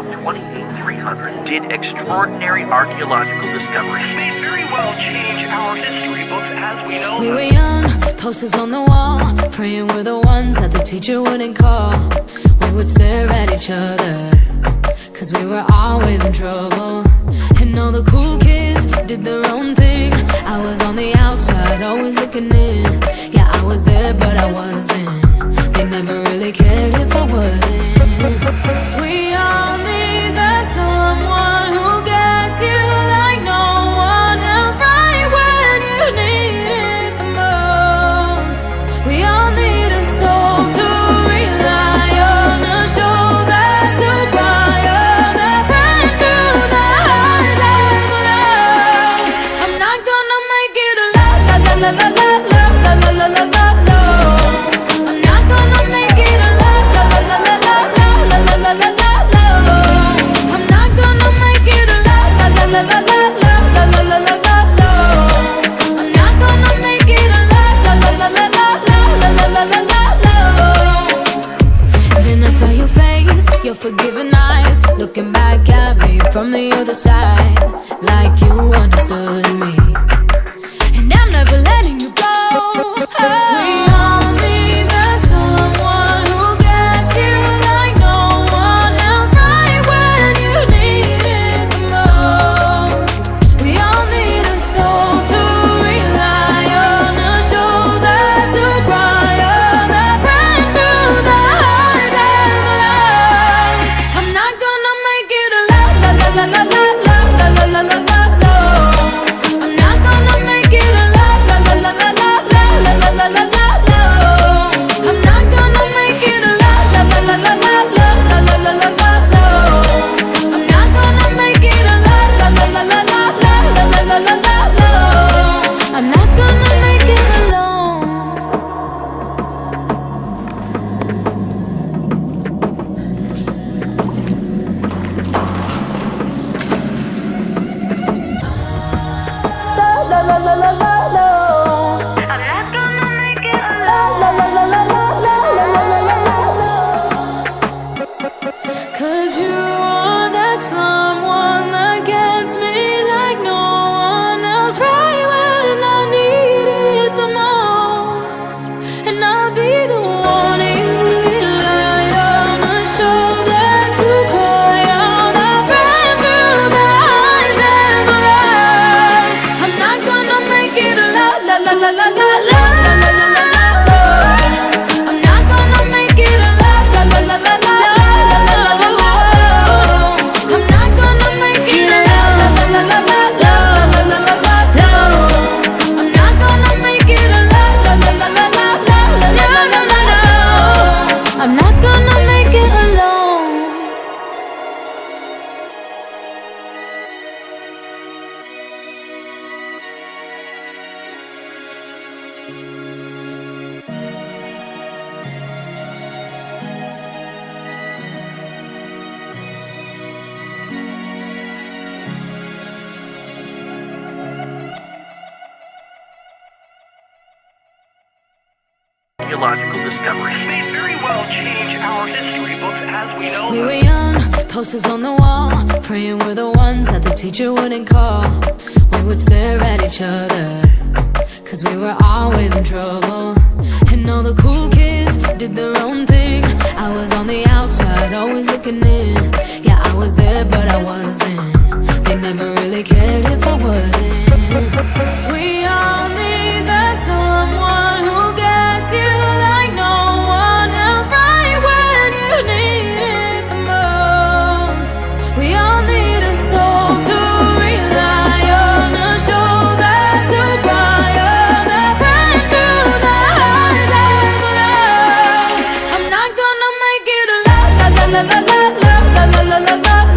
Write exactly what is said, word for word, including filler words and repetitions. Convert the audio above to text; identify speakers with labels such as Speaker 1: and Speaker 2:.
Speaker 1: of twenty-eight three hundred did extraordinary archaeological discoveries.
Speaker 2: This may very well change our history books as we know
Speaker 3: We
Speaker 2: them.
Speaker 3: were young, posters on the wall, praying we're the ones that the teacher wouldn't call. We would stare at each other, cause we were always in trouble. And all the cool kids did their own thing. I was on the outside, always looking in. Yeah, I was there, but I wasn't. They never really cared if I wasn't. We all need that someone who gets you like no one else, right when you need it the most. We all need a soul to rely on, a shoulder to cry on, a friend through the highs and the lows. I'm not gonna make it a la la la la la la la la la la la la la. I'm not gonna make it a la la la la la la la la la la la la. I'm not gonna make it a la la la la la la la la la la la la la. I'm not gonna make it a la la la la la la la la la la la. Then I saw your face, your forgiving eyes, looking back at me from the other side, like you understood me. And I'm never letting you go. We all need that someone who gets you like no one else, right when you need it the most. We all need a soul to rely on, a shoulder to cry on, a friend through the highs and the lows. I'm not gonna make it a la la la la la la la la la la la la. I'm not gonna make it a la la la la la la la la la la la la. I'm not gonna make it a la la la la la la la la la la la la. I'm not gonna make it a la la la la la la la la la la la la. I'm not gonna make it alone. La la la la la la. I'm not gonna make it alone. La la la la la la la la la la la. Cause you are that someone that gets me like no one else, right when I need it the most. And I'll be the one you rely on, a shoulder to cry on, a friend through the highs and the lows. I'm not gonna make it a la la la la la la la la la la la la. I'm not gonna make it a la la la la la la la la la la la. I'm not gonna make it a la la la la la la la la la la la. I'm not gonna make it a la la la la la la la la la la la. I'm not gonna make it alone.
Speaker 1: Archaeological discoveries.
Speaker 2: This may very well change our history books as we know
Speaker 3: We
Speaker 2: them.
Speaker 3: were young, posters on the wall, praying we're the ones that the teacher wouldn't call. We would stare at each other, cause we were always in trouble. And all the cool kids did their own thing. I was on the outside, always looking in. Yeah, I was there, but I wasn't. They never really cared if I wasn't. We all need that someone who gets you like no one else, right when you need it the most. We all need a soul to rely on, a shoulder to cry on, a friend through the highs and the lows. I'm not gonna make it a la la la la la la la la la la la la.